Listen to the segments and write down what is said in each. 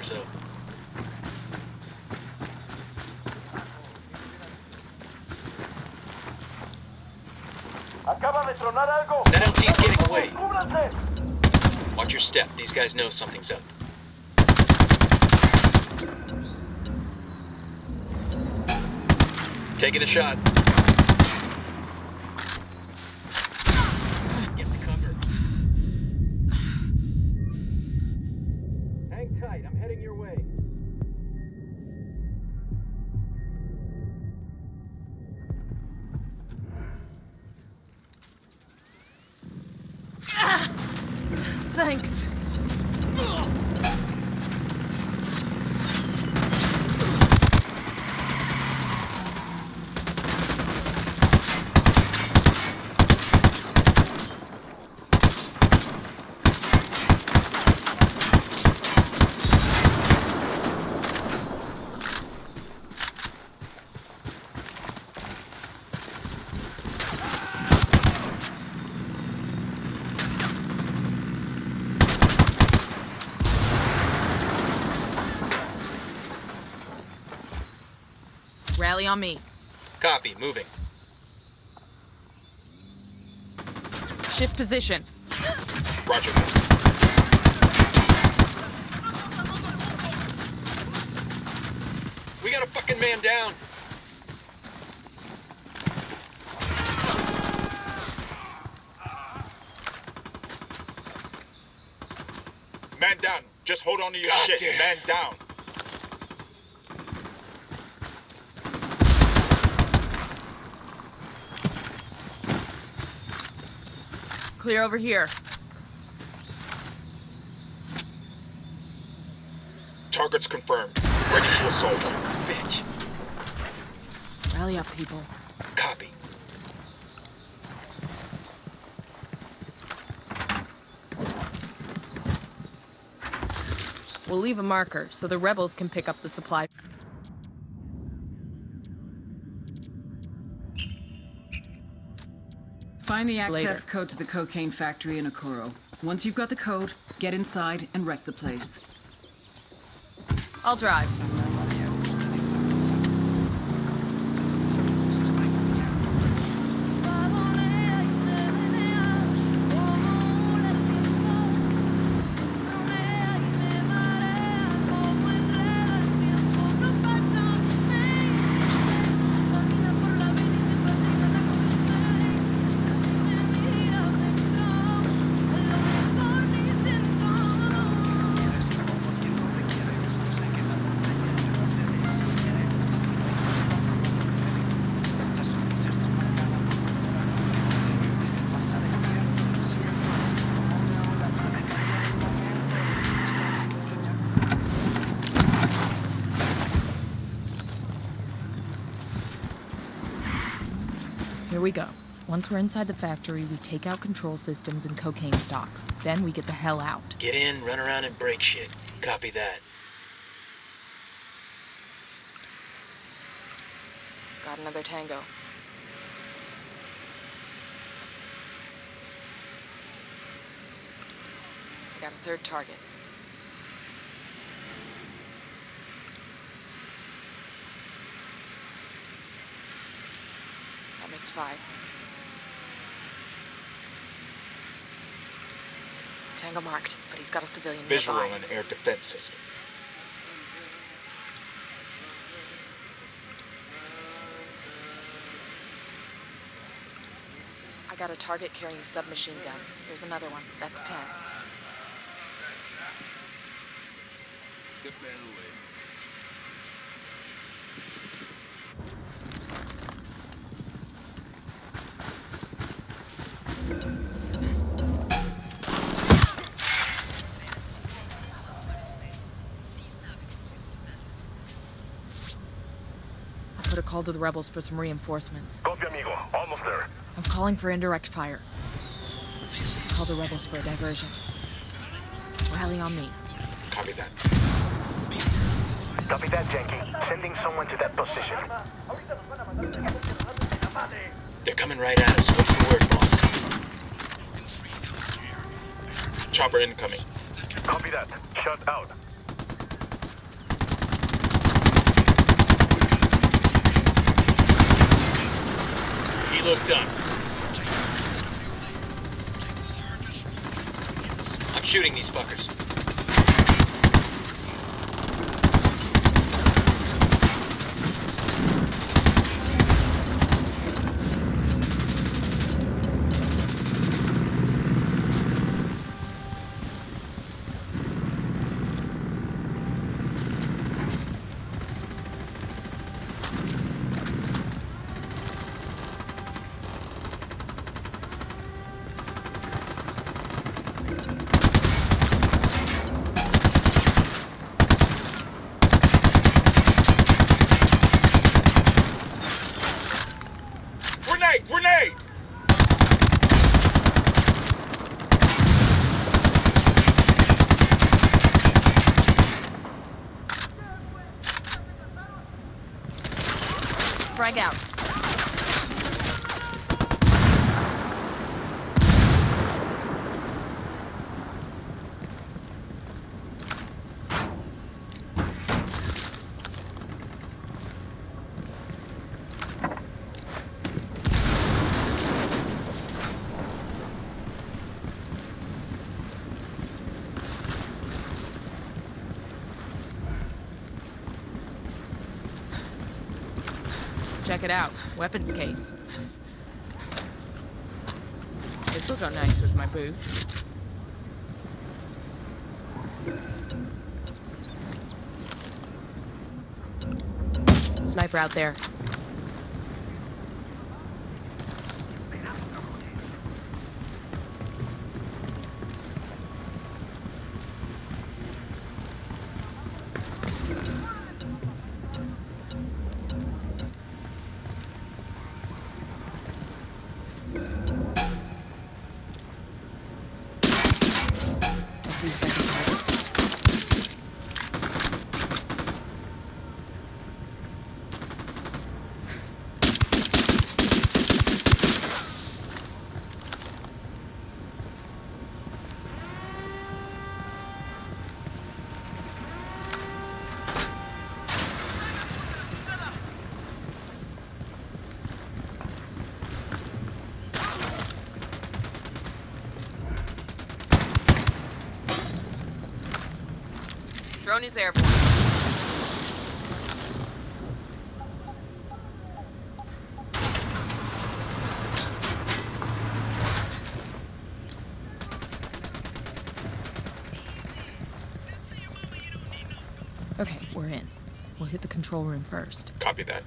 so. That LT's getting away. Watch your step. These guys know something's up. Taking a shot. Get the cover. Hang tight. I'm heading your way. Thanks. Rally on me. Copy. Moving. Shift position. Roger. We got a fucking man down. Man down. Just hold on to your shit. Damn. Man down. Clear over here. Targets confirmed. Ready to assault. Son of a bitch. Rally up, people. Copy. We'll leave a marker so the rebels can pick up the supply. Find the access Later. code to the cocaine factory in Okoro. Once you've got the code, get inside and wreck the place. I'll drive. Here we go. Once we're inside the factory, we take out control systems and cocaine stocks. Then we get the hell out. Get in, run around, and break shit. Copy that. Got another tango. I got a third target. That makes 5. Tango marked, but he's got a civilian Visual nearby. and air defense system. I got a target carrying submachine guns. Here's another one. That's 10. I put a call to the rebels for some reinforcements. Copy, amigo. Almost there. I'm calling for indirect fire. Call the rebels for a diversion. Rally on me. Copy that. Copy that, Janky. Sending someone to that position. They're coming right at us. What's the word, boss? Chopper incoming. Copy that. Shut out. Helo's done. I'm shooting these fuckers. Grenade! Frag out. Check it out. Weapons case. This'll go nice with my boots. Sniper out there. See the second target. Drone is airborne. Okay, we're in. We'll hit the control room first. Copy that.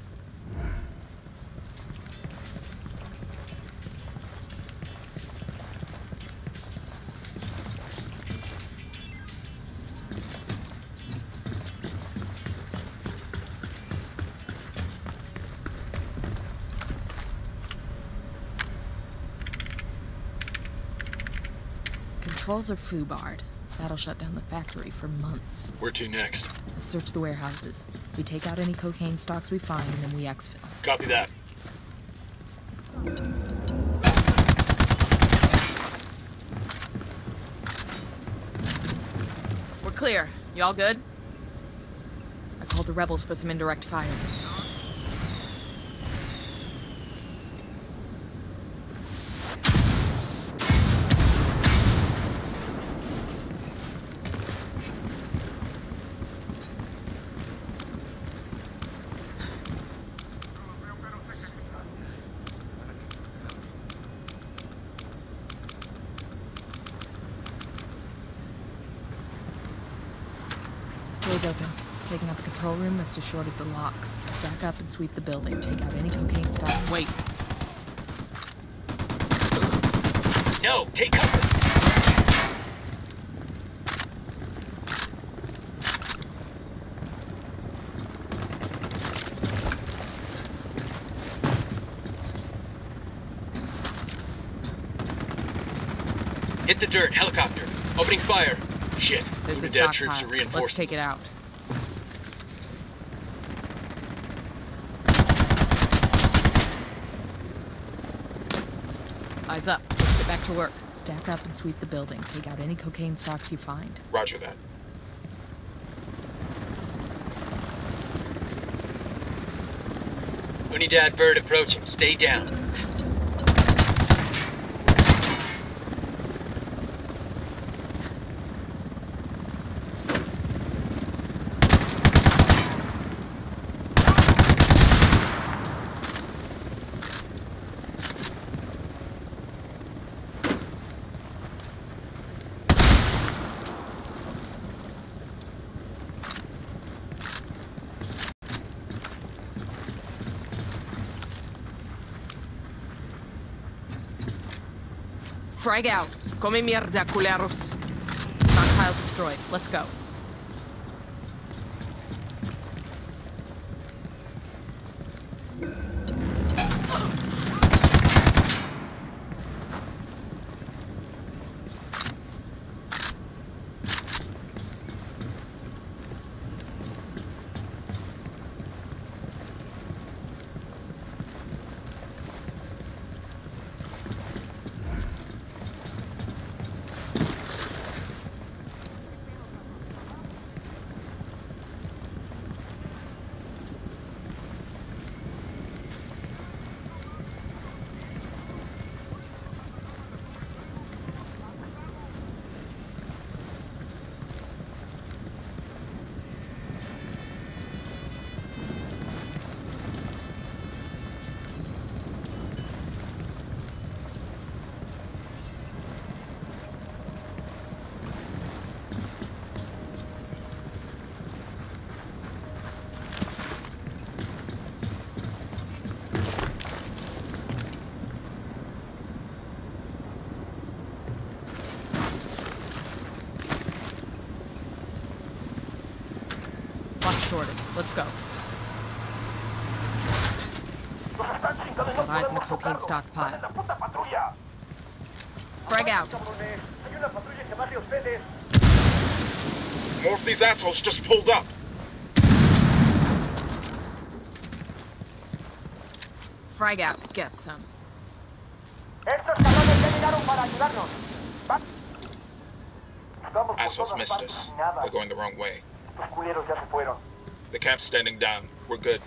Controls are foobarred. That'll shut down the factory for months. Where to next? Let's search the warehouses. We take out any cocaine stocks we find, and then we exfil. Copy that. We're clear. Y'all good? I called the rebels for some indirect fire. Doors open. Taking out the control room must have shorted the locks. Stack up and sweep the building. Take out any cocaine stocks. Wait. No, take cover. Hit the dirt, helicopter. Opening fire. Shit. There's a Unidad troops are stockpile. reinforcing. Let's take it out. Eyes up. Let's get back to work. Stack up and sweep the building. Take out any cocaine stocks you find. Roger that. Unidad bird approaching. Stay down. Frag out. Come mierda, culeros. Stockpile destroyed. Let's go. Shorted. Let's go. Got eyes on a cocaine stockpile. Frag out. More of these assholes just pulled up. Frag out. Get some. Assholes missed us. We're going the wrong way. The camp's standing down. We're good.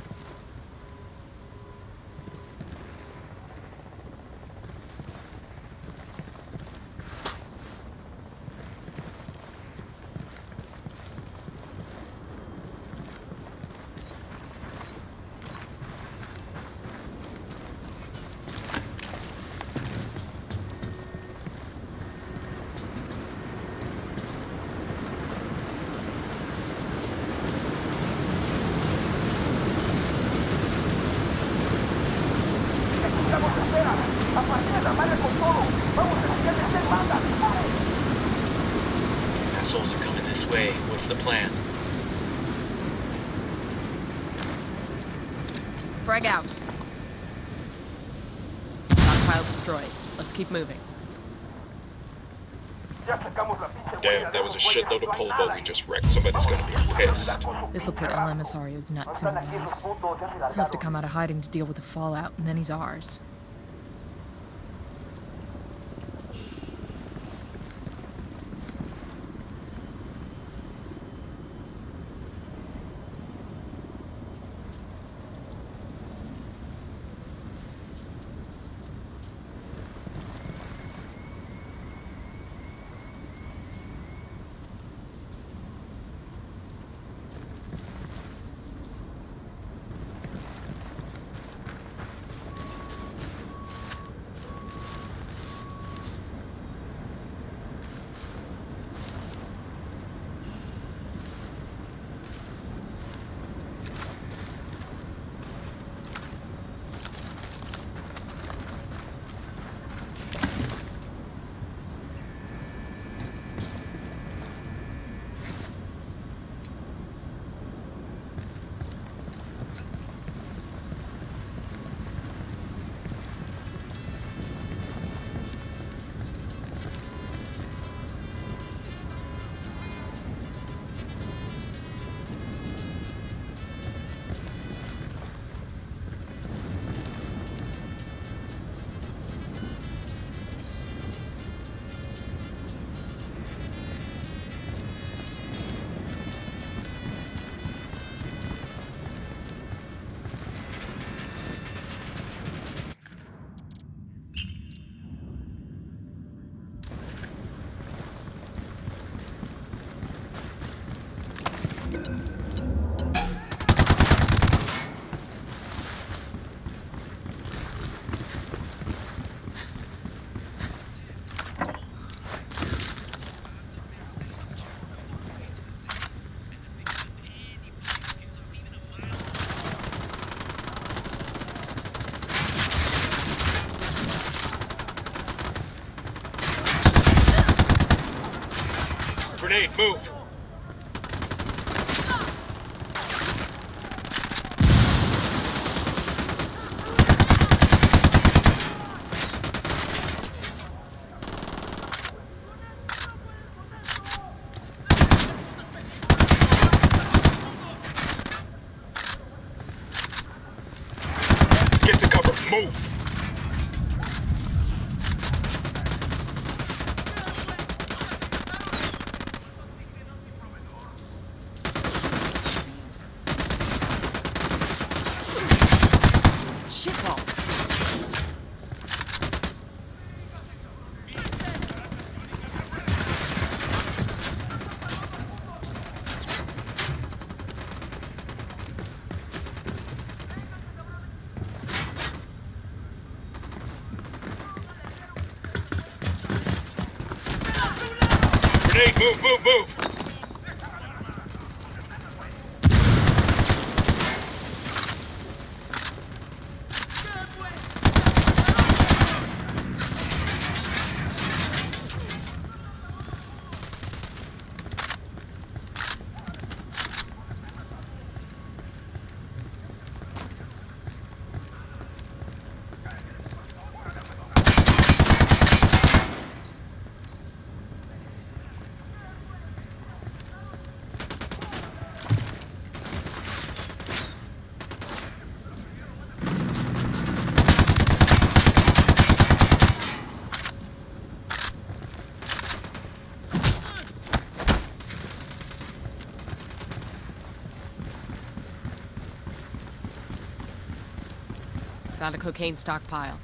Assholes are coming this way. What's the plan? Frag out. Stockpile destroyed. Let's keep moving. Damn, that was a shitload of pulvo we just wrecked. Somebody's gonna be pissed. This'll put El Emisario's nuts in a mess. He'll have to come out of hiding to deal with the fallout, and then he's ours. Grenade, move! Get to cover, move! Grenade, move! Found a cocaine stockpile.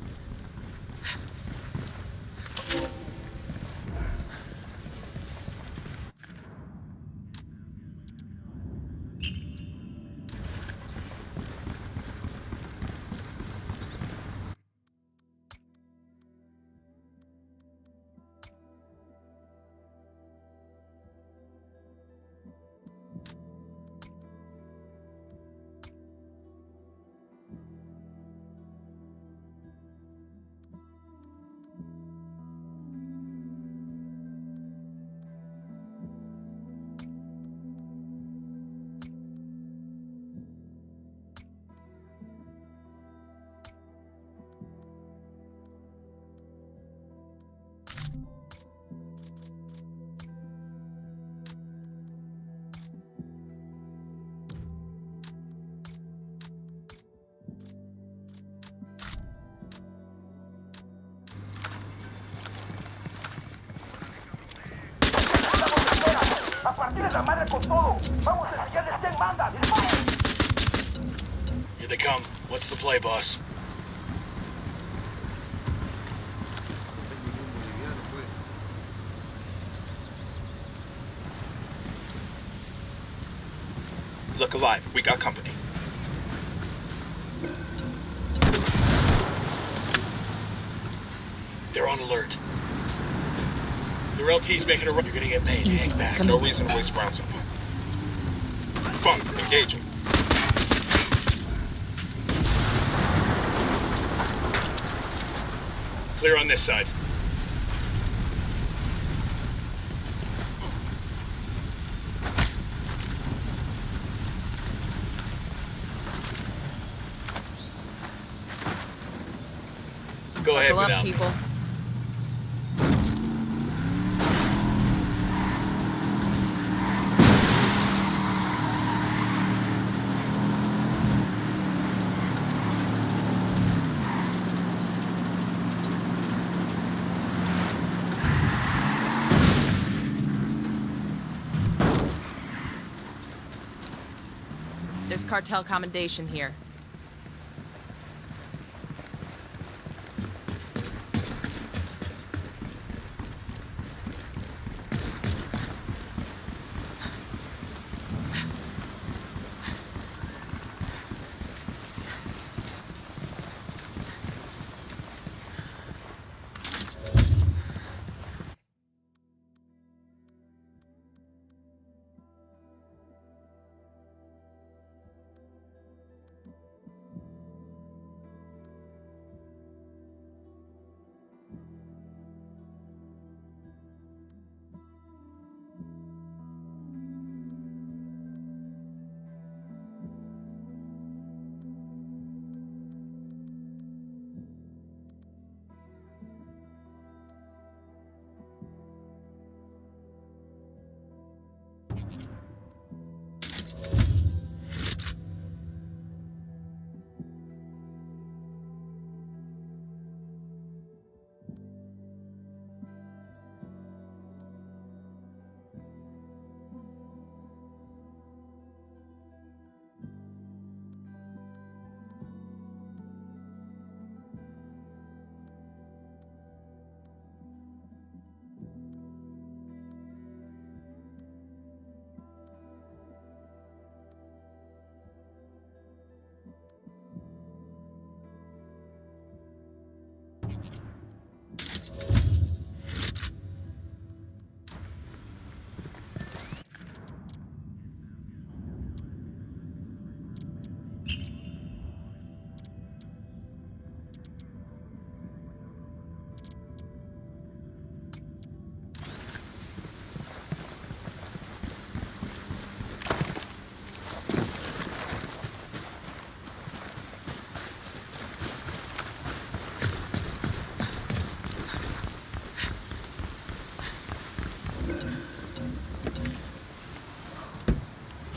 Here they come. What's the play, boss? Look alive, we got company. They're on alert. Their LT's making a run. You're gonna get made. Easy. Hang back. Come No in. reason to waste rounds on them. Funk, engaging. Clear on this side. Go ahead Buckle up, without me. people. There's cartel commendation here.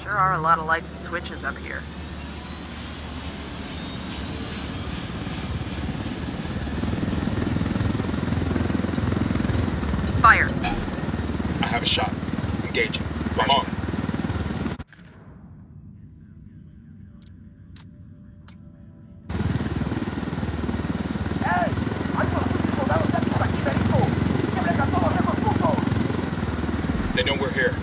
Sure are a lot of lights and switches up here. Fire. I have a shot. Engaging. Come on. They know we're here.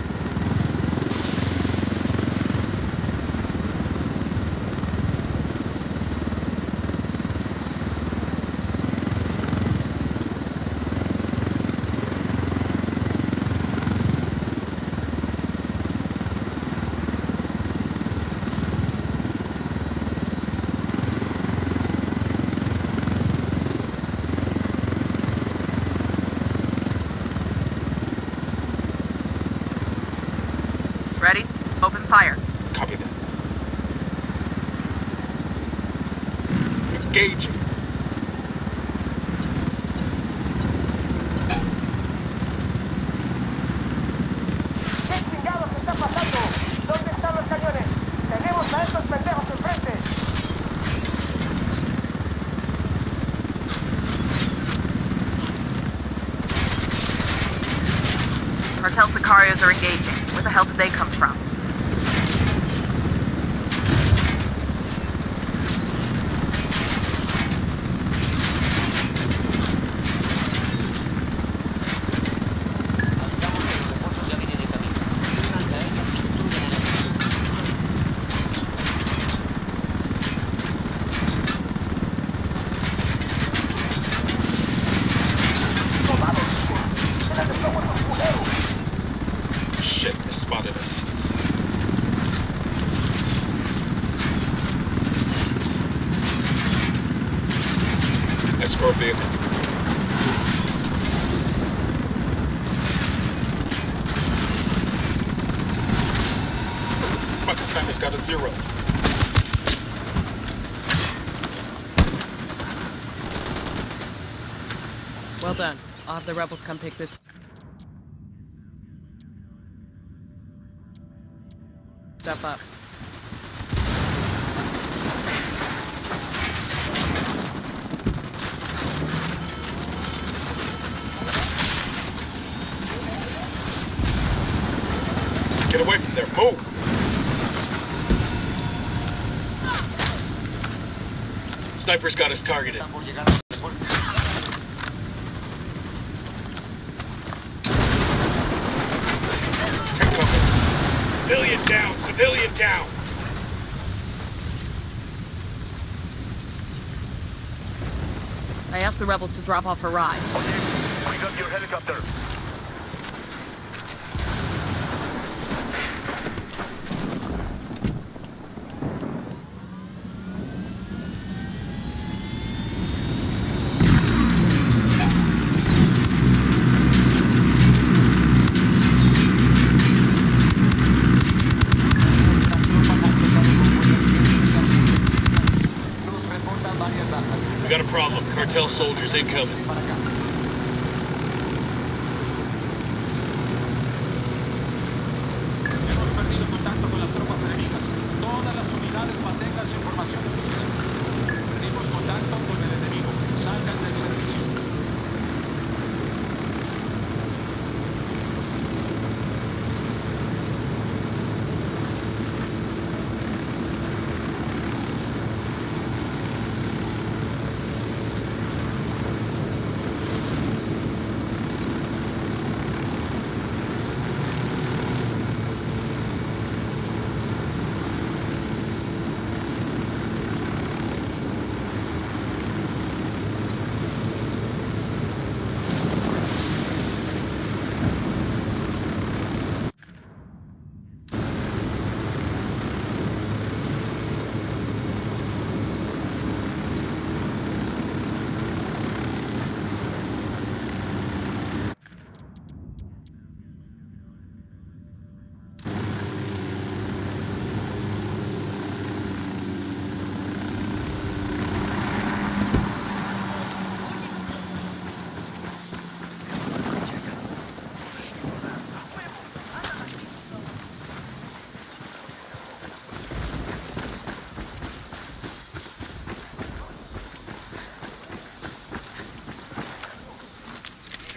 Ready? Open fire. Copy that. Engaging. ¿Qué chingados está pasando? ¿Dónde están los cañones? Tenemos a estos pendejos enfrente. Cartel Sicarios are engaging. Where the hell did they come from? Shit, they spotted us. Escort vehicle. Pakistan's got a 0. Well done. I'll have the rebels come pick this stuff up. Get away from there. Move! Sniper's got us targeted. Take cover. Civilian down! Civilian down! I asked the rebels to drop off a ride. We got your helicopter. We got a problem. Cartel soldiers incoming. Hemos perdido contacto con las tropas enemigas. Todas las unidades mantengan su información de búsqueda. Perdimos contacto con el enemigo. Salgan del servicio.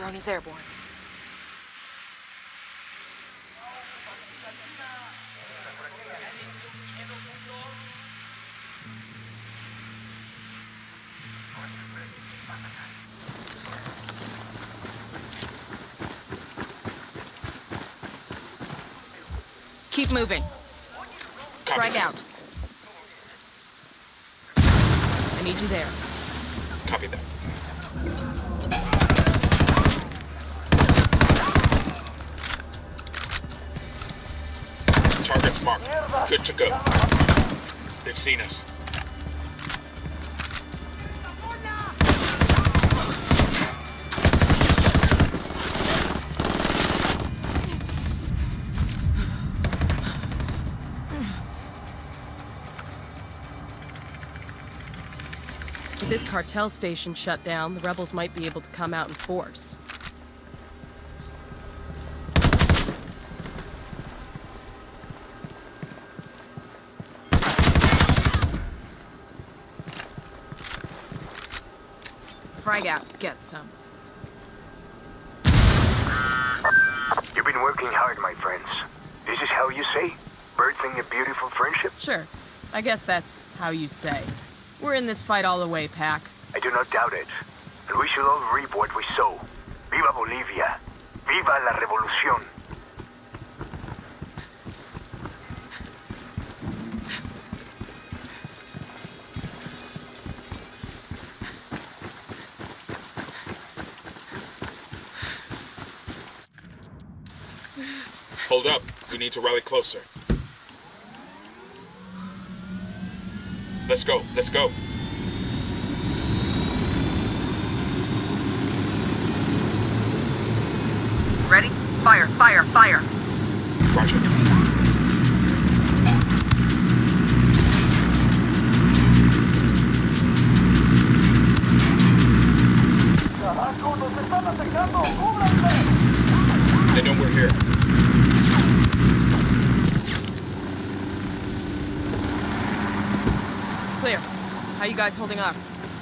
Drone is airborne. Keep moving. Copy. Frag out. I need you there. Copy that. Target's marked. Good to go. They've seen us. With this cartel station shut down, the rebels might be able to come out in force. Frag out. Get some. You've been working hard, my friends. This is how you say? Birthing a beautiful friendship? Sure. I guess that's how you say. We're in this fight all the way, Pac. I do not doubt it. And we should all reap what we sow. Viva Bolivia! Viva la revolución! Hold up. We need to rally closer. Let's go. Let's go. Ready? Fire, fire, fire! Roger. ¡Carajo! ¡Nos están atacando! ¡Cúbranse! They know we're here. Clear. How you guys holding up?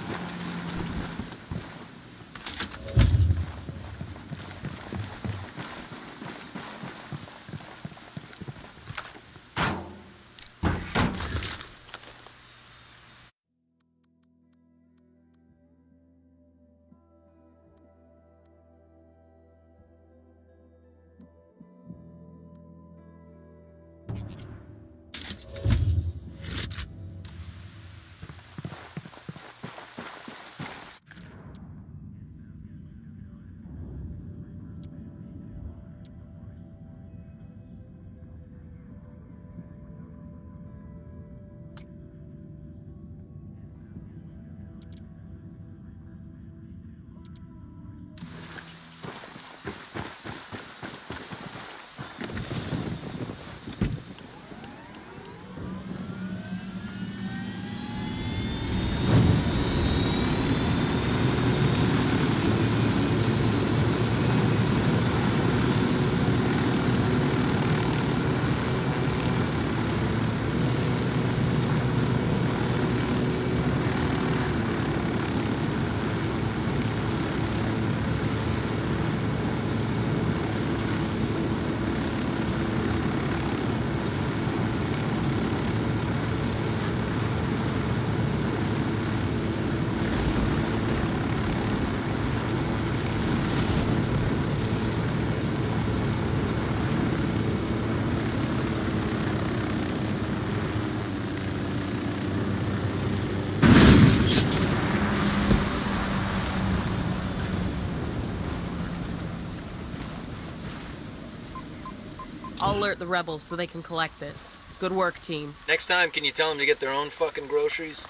I'll alert the rebels so they can collect this. Good work, team. Next time, can you tell them to get their own fucking groceries?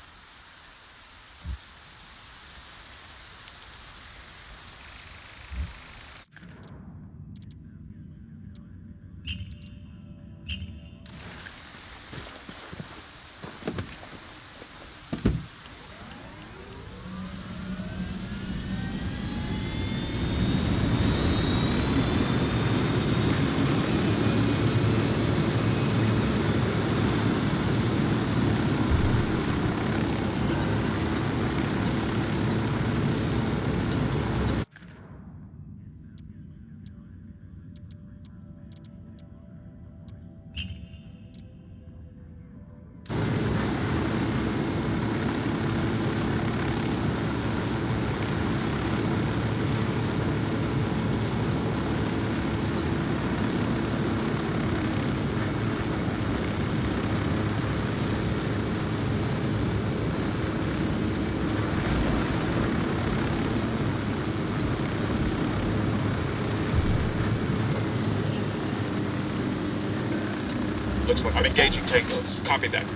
Looks like I'm engaging tangos. Copy that.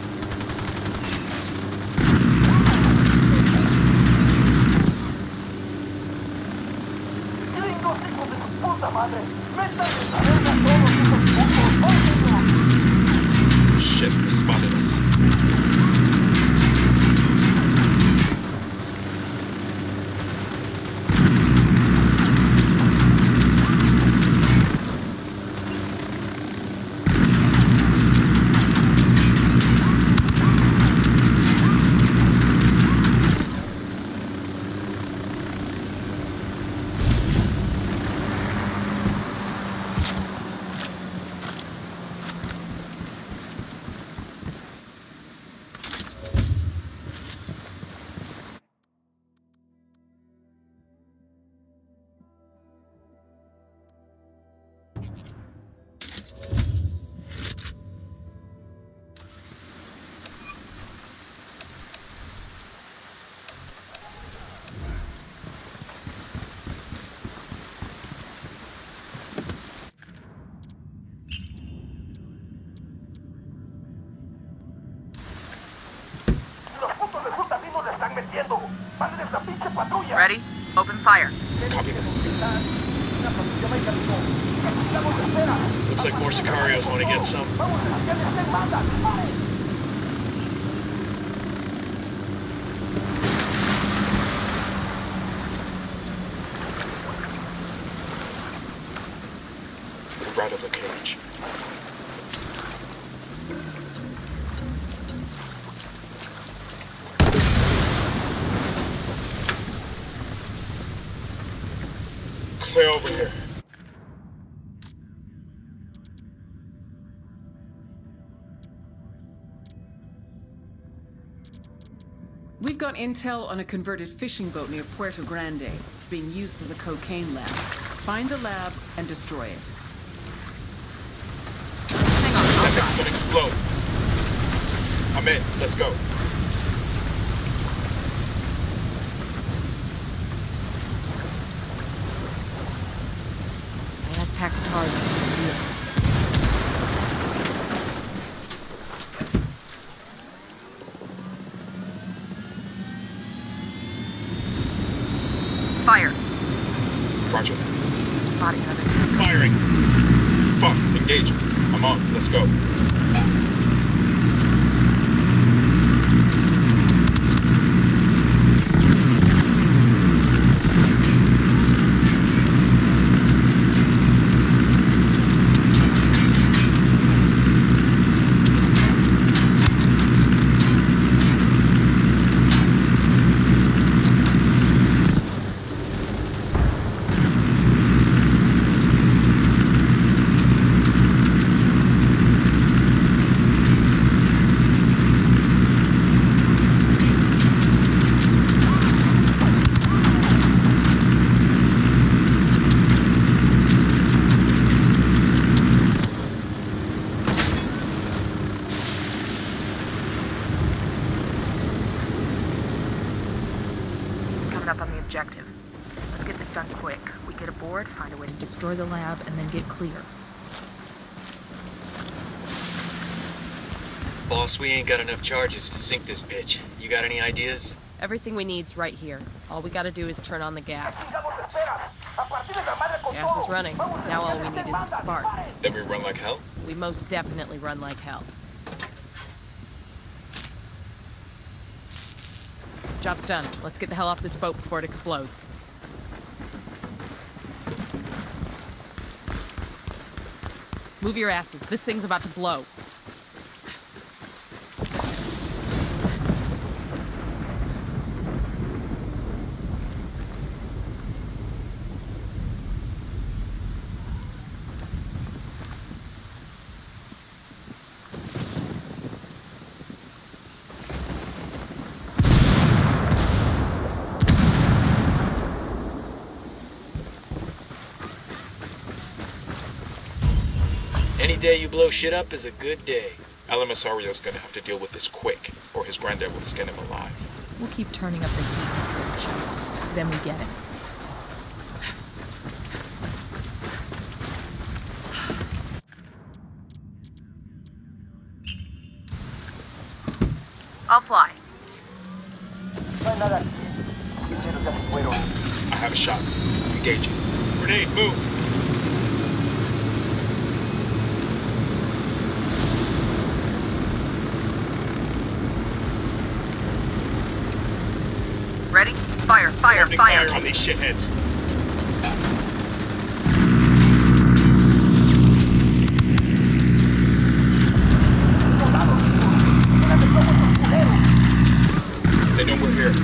Gringos, hijos de su puta madre. Métanse a verga todos esos putos. ¡Órdenos! Shit, they spotted us. Ready? Open fire. Copy that. Looks like more Sicarios want to get some. We're out of the cage. Clear over here. We've got intel on a converted fishing boat near Puerto Grande. It's being used as a cocaine lab. Find the lab and destroy it. Hang on, That I'll thing's try. gonna explode. I'm in. Let's go. Last pack of tards seems to be it. Fire. Roger. Body hunter. Firing. Fuck. Engage. I'm on. Let's go. Up on the objective. Let's get this done quick. We get aboard, find a way to destroy the lab, and then get clear. Boss, we ain't got enough charges to sink this bitch. You got any ideas? Everything we need's right here. All we gotta do is turn on the gas. Gas is running. Now all we need is a spark. Then we run like hell? We most definitely run like hell. Job's done. Let's get the hell off this boat before it explodes. Move your asses. This thing's about to blow. Any day you blow shit up is a good day. El Emisario's gonna have to deal with this quick, or his granddad will skin him alive. We'll keep turning up the heat until it chops. Then we get it. I'll fly. No hay nada aquí. Los prisioneros ya se fueron. I have a shot. Engaging. Grenade, move! Ready? Fire, fire, Opening fire. fire on these shitheads. They know we're here.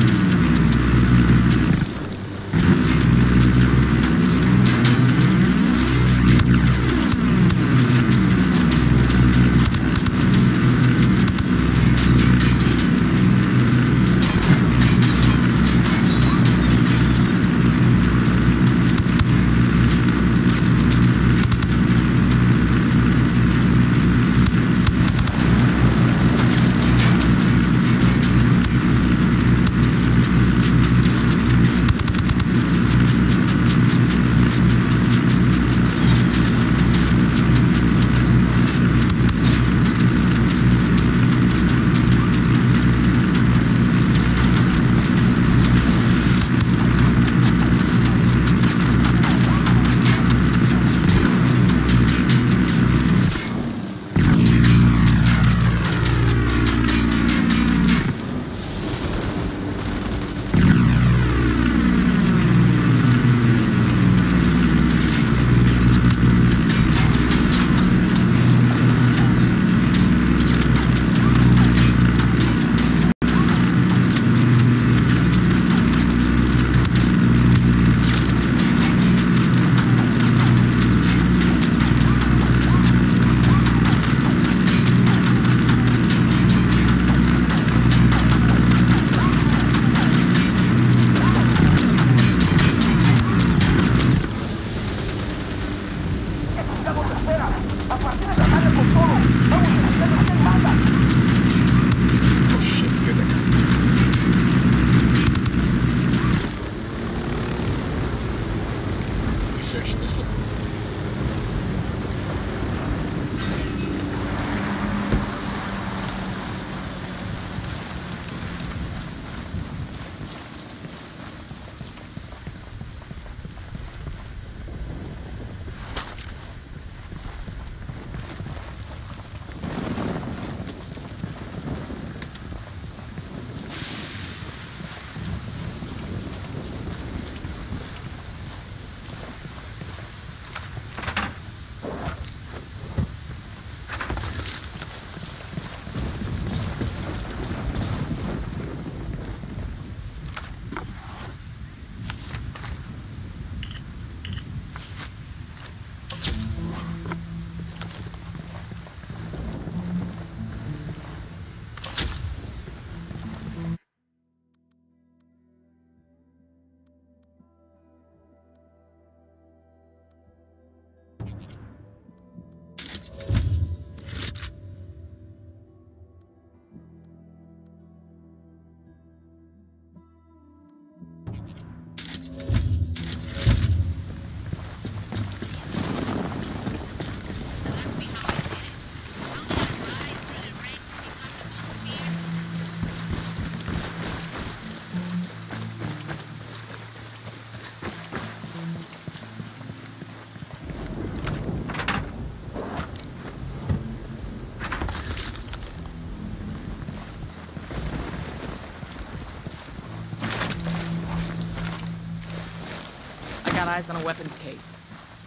Got eyes on a weapons case.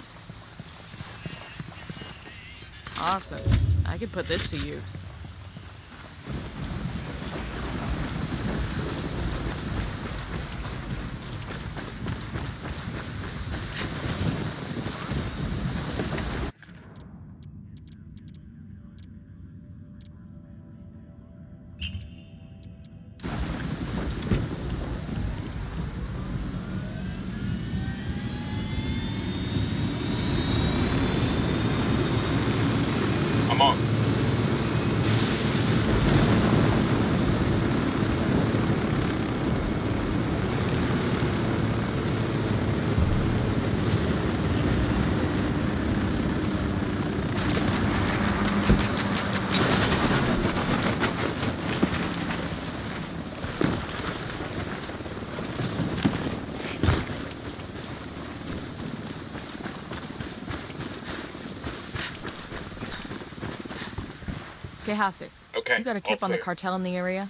Awesome. I could put this to use. I'm on. Que haces? Okay, You got a all tip on the clear. cartel in the area?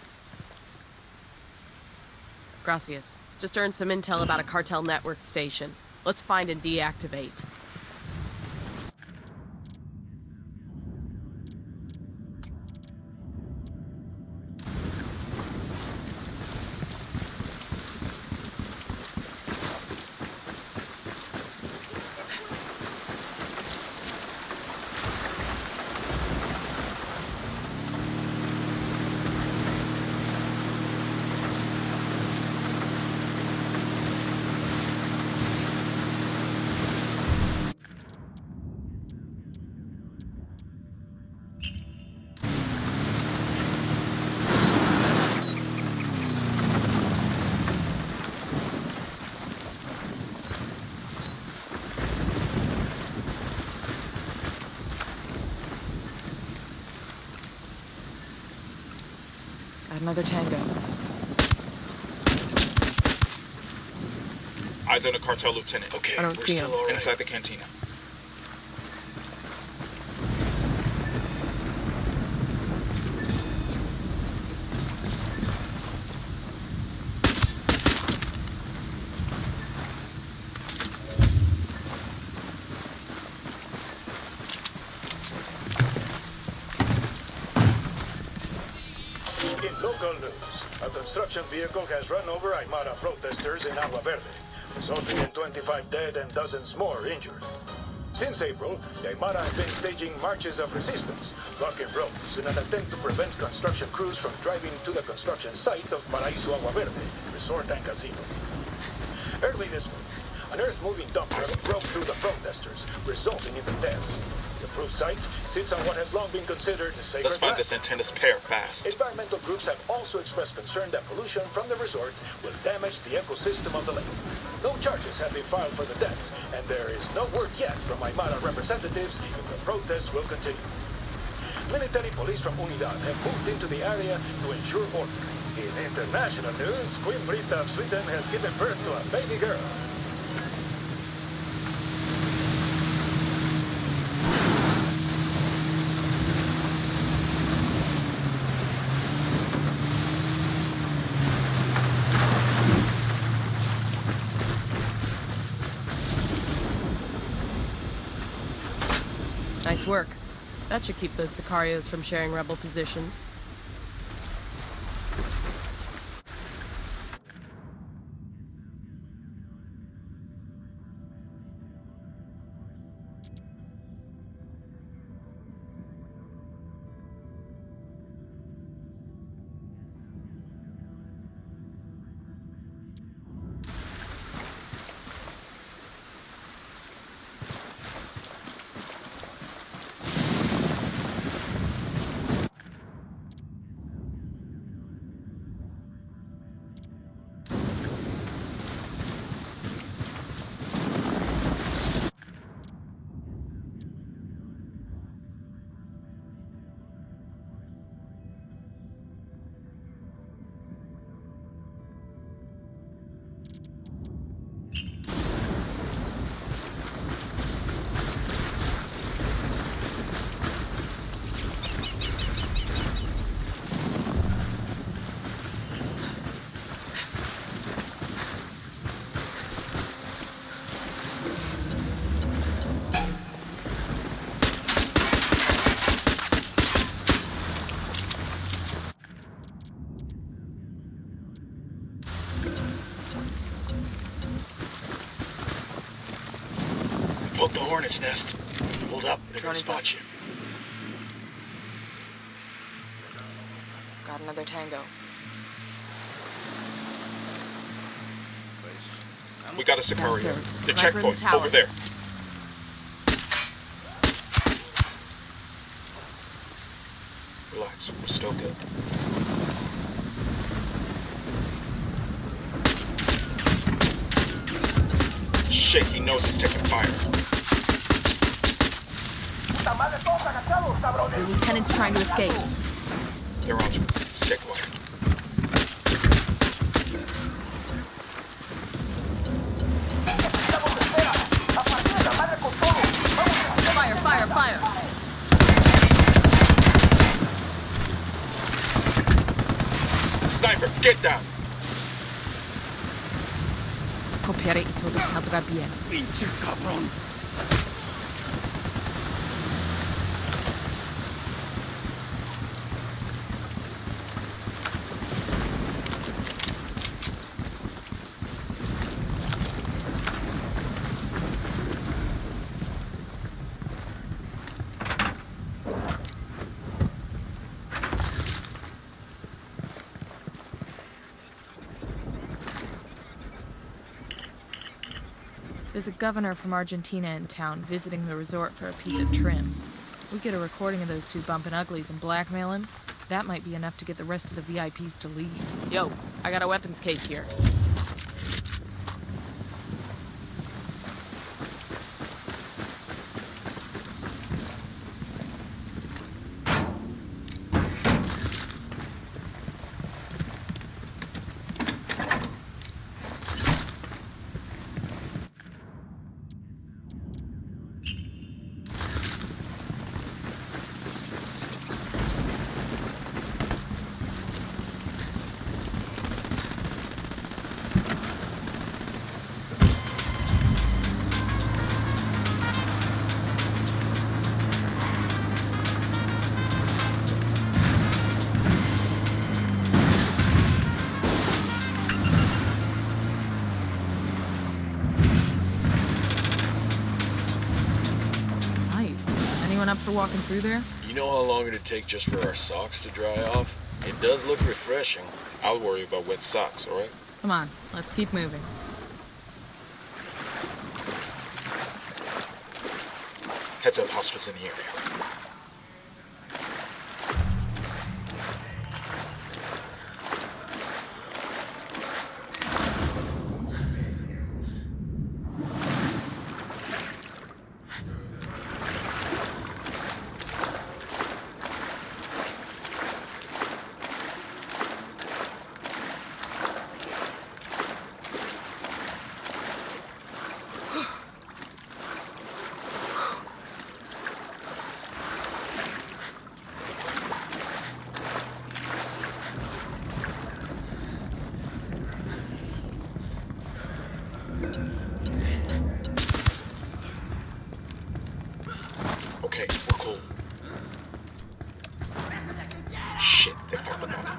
Gracias. Just earned some intel about a cartel network station. Let's find and deactivate. Got another tango. Eyes on a cartel lieutenant. Okay, I don't we're see still him. all right. Inside the cantina. In local news, a construction vehicle has run over Aymara protesters in Agua Verde, resulting in 25 dead and dozens more injured. Since April, the Aymara have been staging marches of resistance, blocking roads in an attempt to prevent construction crews from driving to the construction site of Paraíso Agua Verde, resort and casino. Early this morning, an earth-moving dump truck broke through the protesters, resulting in the deaths. The approved site sits on what has long been considered sacred Let's find land. this antenna's pair fast. Environmental groups have also expressed concern that pollution from the resort will damage the ecosystem of the lake. No charges have been filed for the deaths, and there is no word yet from Aymara representatives if the protests will continue. Military police from Unidad have moved into the area to ensure order. In international news, Queen Britta of Sweden has given birth to a baby girl. Nice work. That should keep those Sicarios from sharing rebel positions. Poke the hornet's nest. Hold up, they're gonna Johnny's spot up. you. Got another tango. We got a Sicario. there. The Sniper in the checkpoint, tower. over there. Relax, we're still good. Shit, he knows he's taking fire. The lieutenant's trying to escape. They're on to us. Stick low. Fire, fire, fire! Sniper, get down! Copiare y todo saldrá bien. Pinche cabrón. There's a governor from Argentina in town visiting the resort for a piece of trim. We get a recording of those two bumping uglies and blackmail him. That might be enough to get the rest of the VIPs to leave. Yo, I got a weapons case here. Up for walking through there? You know how long it'd take just for our socks to dry off? It does look refreshing. I'll worry about wet socks, alright? Come on, let's keep moving. Heads up, hostiles in the area. Okay, we're cool. Shit, they found the body.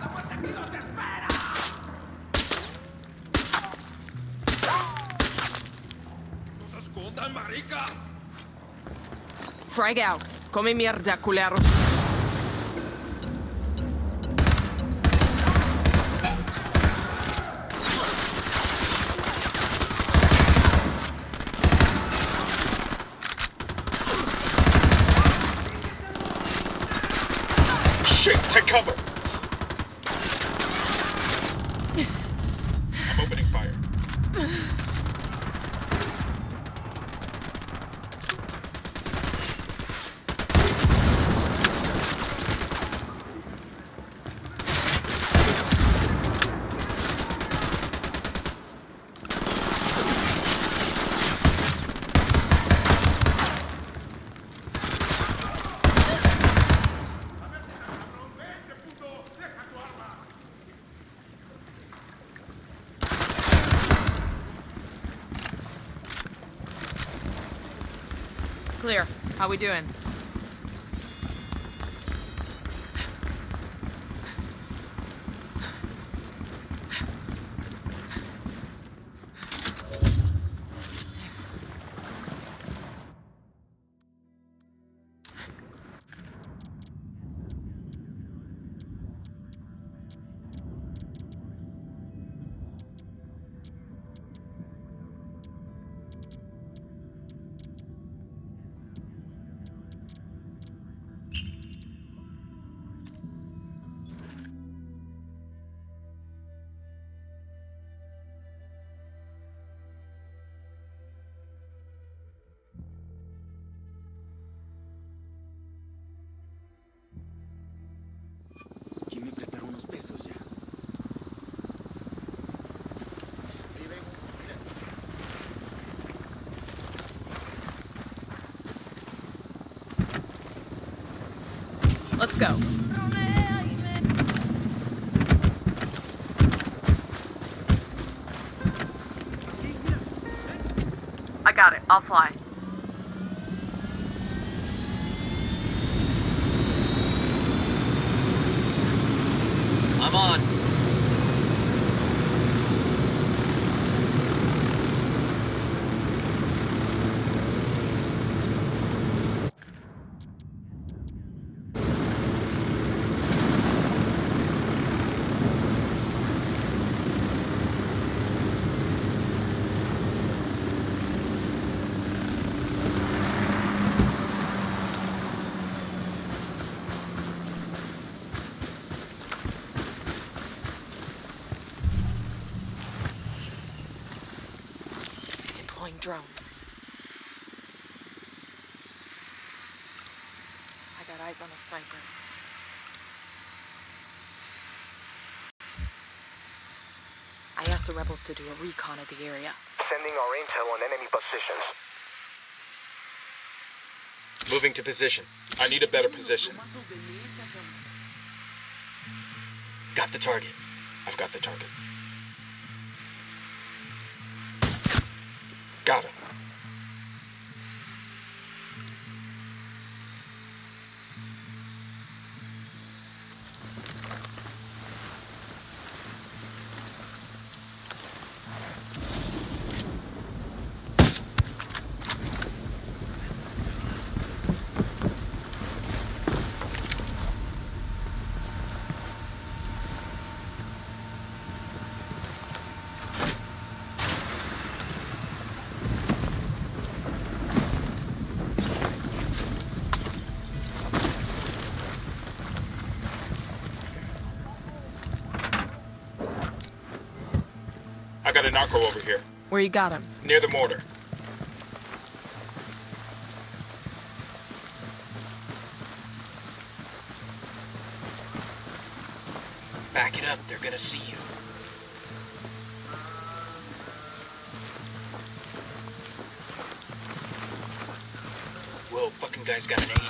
Frag out. Come mierda, culeros. Shit, take cover! I'm opening fire. Clear. How we doing? ¿Quién me prestará unos pesos ya? Let's go. Got it. I'll fly. I'm on. Drone. I got eyes on a sniper. I asked the rebels to do a recon of the area. Sending our intel on enemy positions. Moving to position. I need a better position. Got the target. I've got the target. Got him. I got a narco over here. Where you got him? Near the mortar. Back it up, they're gonna see you. Whoa, fucking guy's got an 80.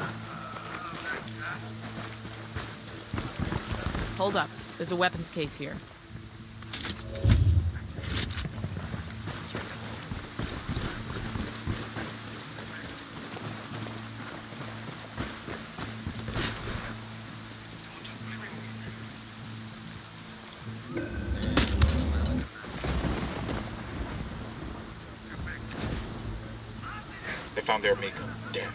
Hold up. There's a weapons case here. They found their amigo. Damn.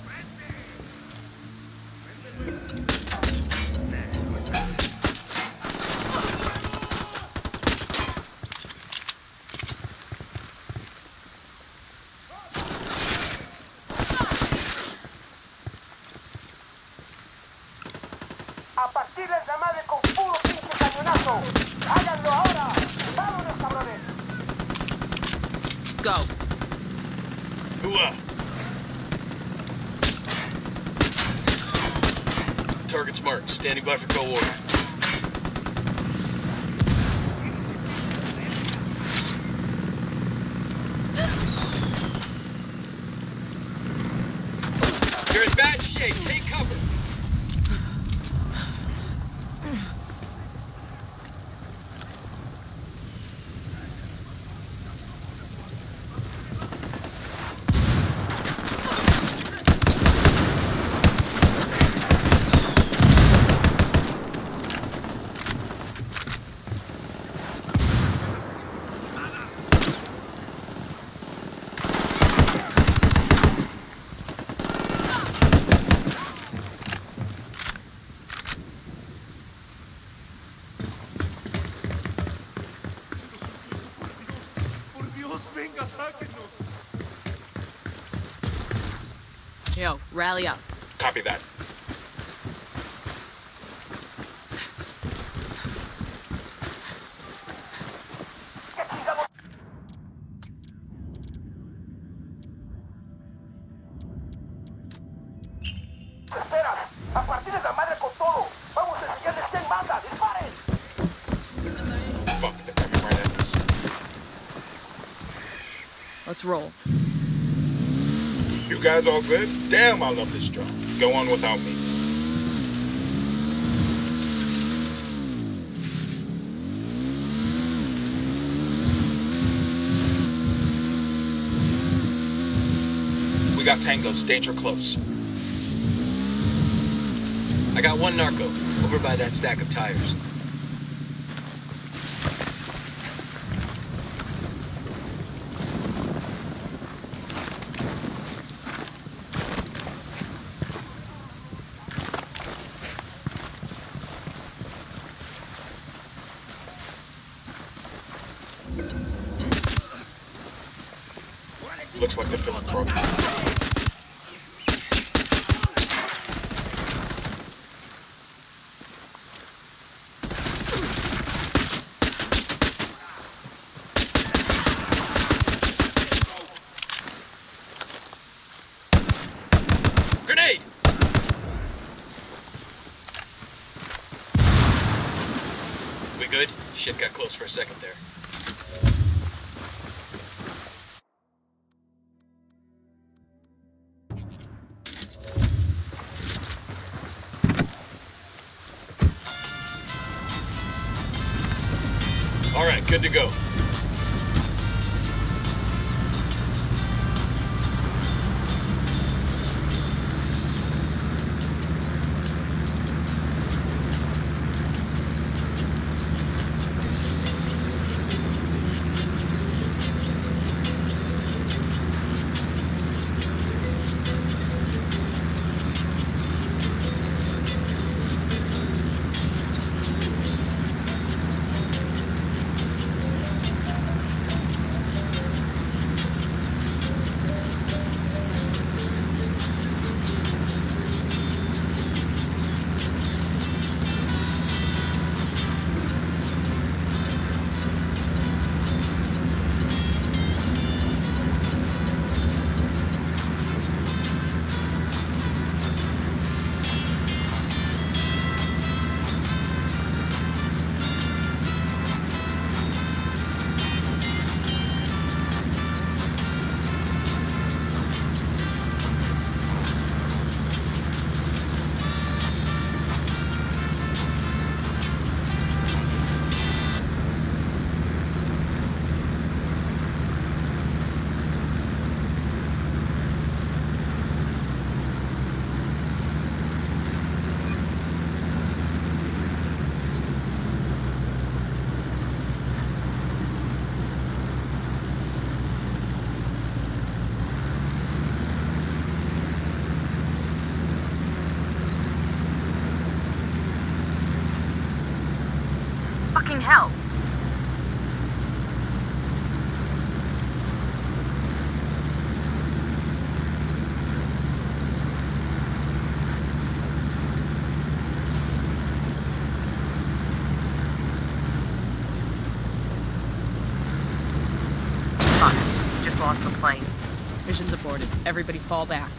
A partirles la madre con puro pinche cañonazo. Háganlo ahora. Vámonos, cabrones. Go. Hooah! Target's marked. Standing by for go order. You're in bad shape. Take cover. Yo, rally up. Copy that. Espera, a partirles la madre con todo. Vamos a enseñarles quién manda. Disparen. Fuck, they're coming right at us. Let's roll. You guys all good? Damn, I love this drone. Go on without me. We got tangos, danger close. I got one narco, over by that stack of tires. Looks like they're filling broken. Grenade! We good? Shit got close for a second there. All right, good to go. Fucking hell. Fuck. Just lost the plane. Mission's aborted. Everybody fall back.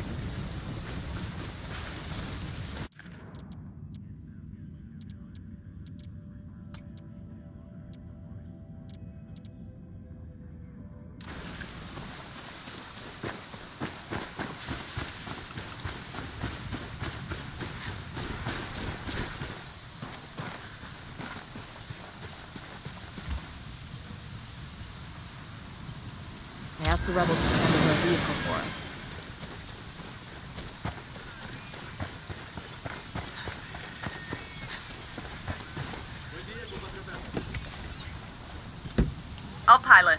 I asked the rebels to send over a vehicle for us. I'll pilot.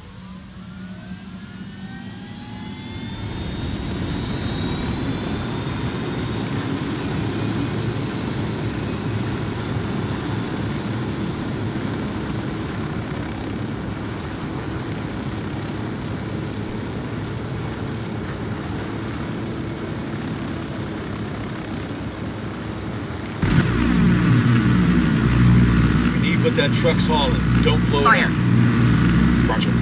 What that truck's hauling. Don't blow Fire. it up. Roger.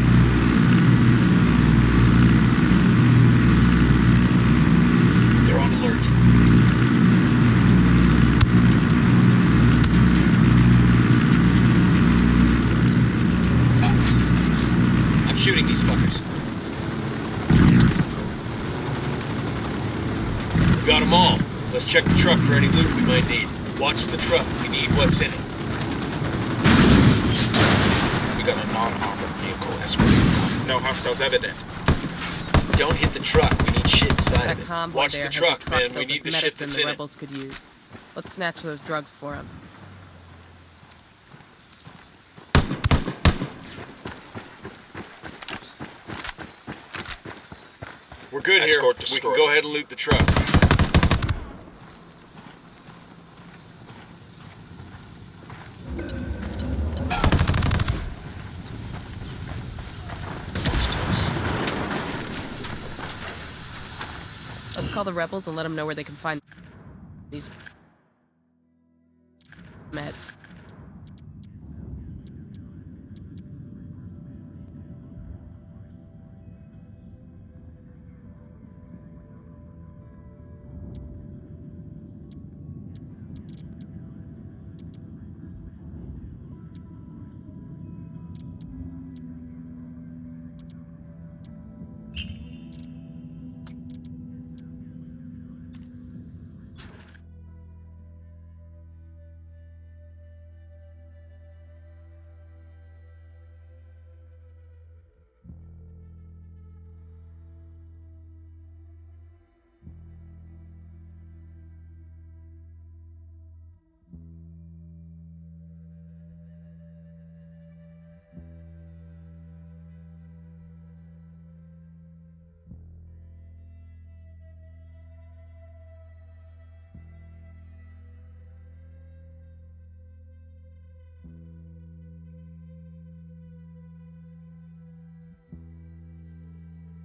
They're on alert. I'm shooting these fuckers. We got them all. Let's check the truck for any loot we might need. Watch the truck. We need what's in it. Got a non-armored vehicle escorting. No hostiles evident. Don't hit the truck. We need shit inside That of it. convoy Watch there the has truck, a truck man. We filled need with the shit medicine that's the in it. rebels could use. Let's snatch those drugs for them. We're good here. Escort We can destroyed. go ahead and loot the truck. Let's call the rebels and let them know where they can find these meds.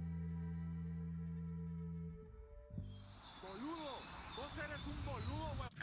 Boludo, vos eres un boludo,